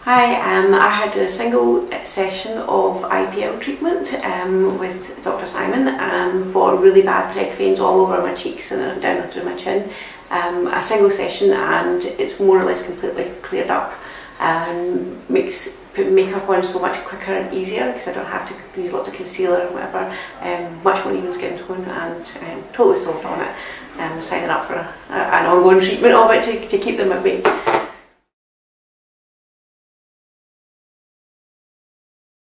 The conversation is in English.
Hi, I had a single session of IPL treatment with Dr. Simon for really bad thread veins all over my cheeks and down and through my chin. A single session, and it's more or less completely cleared up and makes putting makeup on so much quicker and easier because I don't have to use lots of concealer and whatever. Much more even skin tone, and totally sold on it. Signing up for an ongoing treatment of it to keep them at bay.